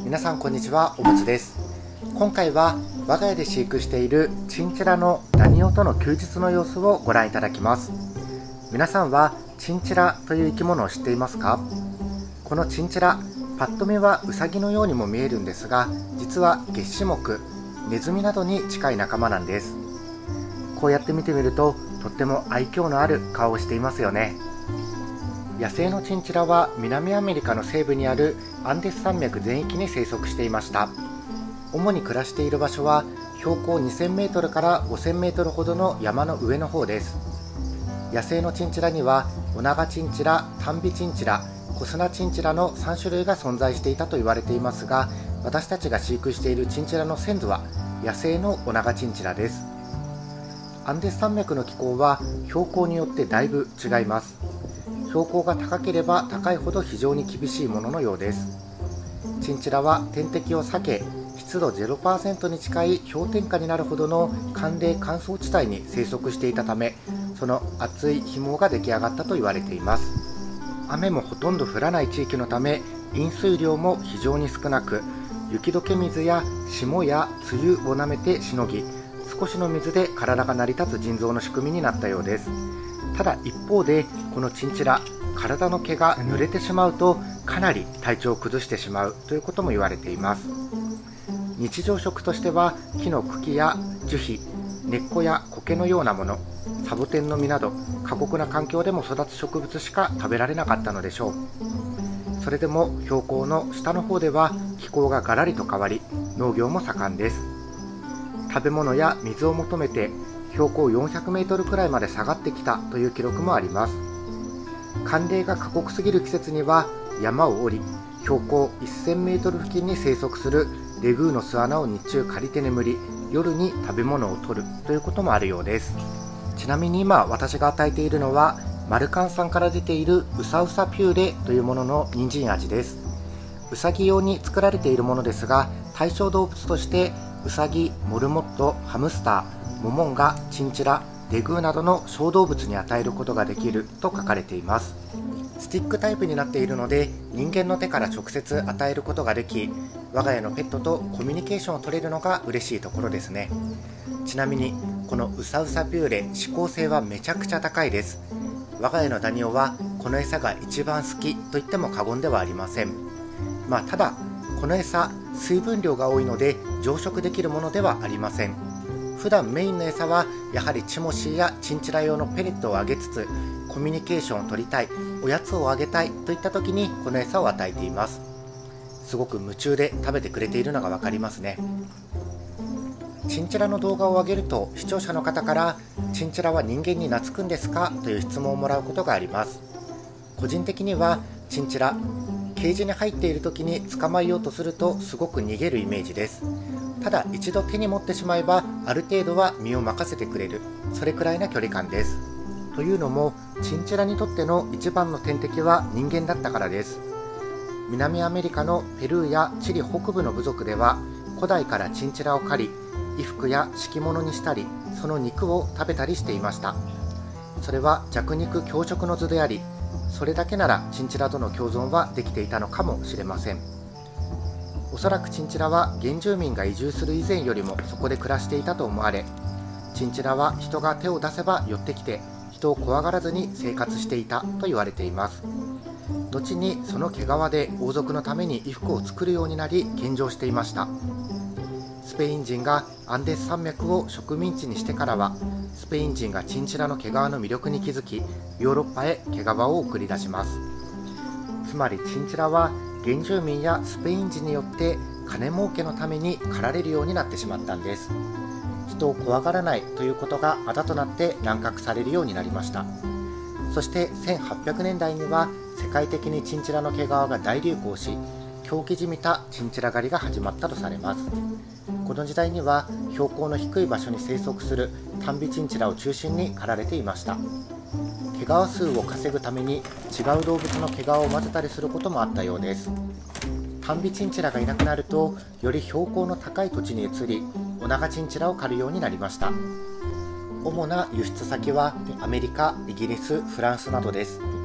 皆さんこんにちは、おむつです。今回は我が家で飼育しているチンチラのダニオとの休日の様子をご覧いただきます。皆さんはチンチラという生き物を知っていますか？このチンチラ、パッと見はウサギのようにも見えるんですが、実はげっ歯目、ネズミなどに近い仲間なんです。こうやって見てみるととっても愛嬌のある顔をしていますよね。野生のチンチラは南アメリカの西部にあるアンデス山脈全域に生息していました。主に暮らしている場所は標高2000メートルから5000メートルほどの山の上の方です。野生のチンチラにはオナガチンチラ、タンビチンチラ、コスナチンチラの3種類が存在していたと言われていますが、私たちが飼育しているチンチラの先祖は野生のオナガチンチラです。アンデス山脈の気候は標高によってだいぶ違います。標高が高ければ高いほど非常に厳しいもののようです。チンチラは天敵を避け、湿度 0% に近い氷点下になるほどの寒冷乾燥地帯に生息していたため、その厚い皮毛が出来上がったと言われています。雨もほとんど降らない地域のため、飲水量も非常に少なく、雪解け水や霜や梅雨をなめてしのぎ、少しの水で体が成り立つ腎臓の仕組みになったようです。ただ一方で、このチンチラ、体の毛が濡れてしまうとかなり体調を崩してしまうということも言われています。日常食としては木の茎や樹皮、根っこや苔のようなもの、サボテンの実など過酷な環境でも育つ植物しか食べられなかったのでしょう。それでも標高の下の方では気候がガラリと変わり、農業も盛んです。食べ物や水を求めて標高400メートルくらいまで下がってきたという記録もあります。寒冷が過酷すぎる季節には山を降り、標高1000メートル付近に生息するレグーの巣穴を日中借りて眠り、夜に食べ物を取るということもあるようです。ちなみに今私が与えているのはマルカンさんから出ているうさうさピューレというものの人参味です。うさぎ用に作られているものですが、対象動物としてうさぎ、モルモット、ハムスター、モモンガ、チンチラ、デグーなどの小動物に与えることができると書かれています。スティックタイプになっているので人間の手から直接与えることができ、我が家のペットとコミュニケーションを取れるのが嬉しいところですね。ちなみにこのうさうさピューレ、指向性はめちゃくちゃ高いです。我が家のダニオはこの餌が一番好きと言っても過言ではありません。ただこの餌、水分量が多いので常食できるものではありません。普段メインの餌はやはりチモシーやチンチラ用のペレットをあげつつ、コミュニケーションを取りたい、おやつをあげたいといった時にこの餌を与えています。すごく夢中で食べてくれているのがわかりますね。チンチラの動画を上げると視聴者の方からチンチラは人間に懐くんですかという質問をもらうことがあります。個人的にはチンチラ、ケージに入っている時に捕まえようとするとすごく逃げるイメージです。ただ一度手に持ってしまえばある程度は身を任せてくれる、それくらいな距離感です。というのもチンチラにとっての一番の天敵は人間だったからです。南アメリカのペルーやチリ北部の部族では古代からチンチラを狩り、衣服や敷物にしたり、その肉を食べたりしていました。それは弱肉強食の図であり、それだけならチンチラとの共存はできていたのかもしれません。おそらくチンチラは原住民が移住する以前よりもそこで暮らしていたと思われ、チンチラは人が手を出せば寄ってきて人を怖がらずに生活していたと言われています。後にその毛皮で王族のために衣服を作るようになり献上していました。スペイン人がアンデス山脈を植民地にしてからは、スペイン人がチンチラの毛皮の魅力に気づき、ヨーロッパへ毛皮を送り出します。つまりチンチラは原住民やスペイン人によって金儲けのために狩られるようになってしまったんです。人を怖がらないということがあだとなって乱獲されるようになりました。そして1800年代には世界的にチンチラの毛皮が大流行し、狂気じみたチンチラ狩りが始まったとされます。この時代には標高の低い場所に生息するタンビチンチラを中心に狩られていました。毛皮数を稼ぐために違う動物の毛皮を混ぜたりすることもあったようです。タンビチンチラがいなくなると、より標高の高い土地に移り、オナガチンチラを狩るようになりました。主な輸出先はアメリカ、イギリス、フランスなどです。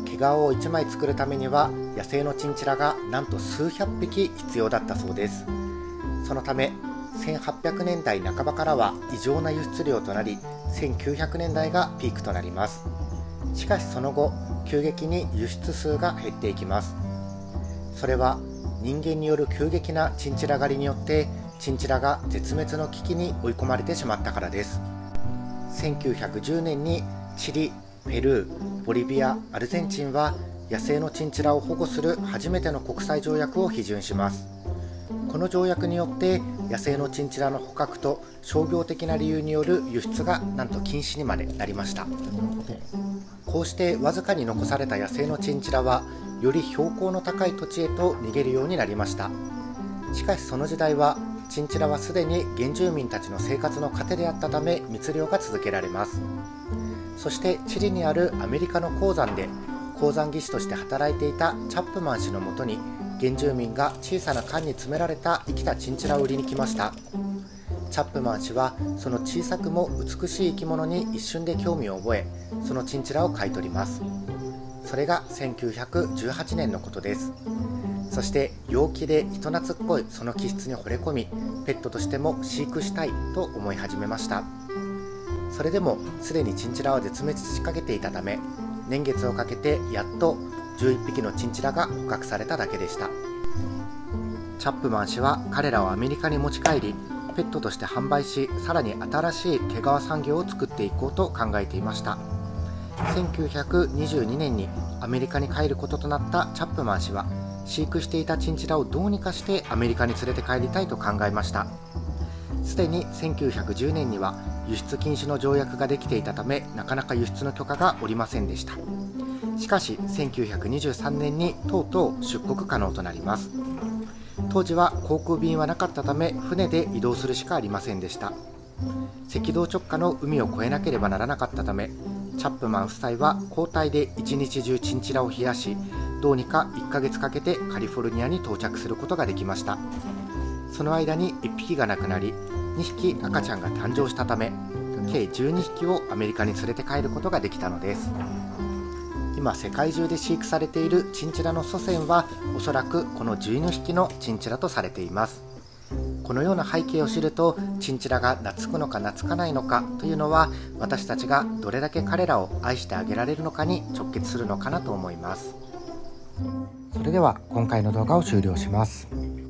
毛皮を1枚作るためには野生のチンチラがなんと数百匹必要だったそうです。そのため1800年代半ばからは異常な輸出量となり、1900年代がピークとなります。しかしその後、急激に輸出数が減っていきます。それは人間による急激なチンチラ狩りによってチンチラが絶滅の危機に追い込まれてしまったからです。1910年にチリ、ペルー、ボリビア、アルゼンチンは野生のチンチラを保護する初めての国際条約を批准します。この条約によって野生のチンチラの捕獲と商業的な理由による輸出がなんと禁止にまでなりました。こうしてわずかに残された野生のチンチラはより標高の高い土地へと逃げるようになりました。しかしその時代はチンチラはすでに原住民たちの生活の糧であったため密猟が続けられます。そしてチリにあるアメリカの鉱山で鉱山技師として働いていたチャップマン氏のもとに原住民が小さな缶に詰められた生きたチンチラを売りに来ました。チャップマン氏はその小さくも美しい生き物に一瞬で興味を覚え、そのチンチラを買い取ります。それが1918年のことです。そして陽気で人懐っこいその気質に惚れ込み、ペットとしても飼育したいと思い始めました。それでもすでにチンチラは絶滅しかけていたため、年月をかけてやっと11匹のチンチラが捕獲されただけでした。チャップマン氏は彼らをアメリカに持ち帰り、ペットとして販売し、さらに新しい毛皮産業を作っていこうと考えていました。1922年にアメリカに帰ることとなったチャップマン氏は、飼育していたチンチラをどうにかしてアメリカに連れて帰りたいと考えました。すでに1910年には輸出禁止の条約ができていたため、なかなか輸出の許可が下りませんでした。しかし1923年にとうとう出国可能となります。当時は航空便はなかったため船で移動するしかありませんでした。赤道直下の海を越えなければならなかったため、チャップマン夫妻は交代で一日中チンチラを冷やし、どうにか1ヶ月かけてカリフォルニアに到着することができました。その間に1匹が亡くなり、2匹赤ちゃんが誕生したため、計12匹をアメリカに連れて帰ることができたのです。今世界中で飼育されているチンチラの祖先はおそらくこの12匹のチンチラとされています。このような背景を知ると、チンチラが懐くのか懐かないのかというのは、私たちがどれだけ彼らを愛してあげられるのかに直結するのかなと思います。それでは今回の動画を終了します。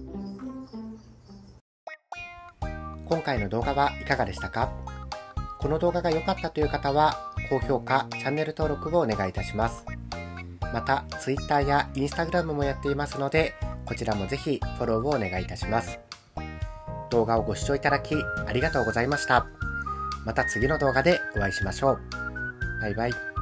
今回の動画はいかがでしたか？この動画が良かったという方は高評価、チャンネル登録をお願いいたします。また Twitter や Instagram もやっていますので、こちらもぜひフォローをお願いいたします。動画をご視聴いただきありがとうございました。また次の動画でお会いしましょう。バイバイ。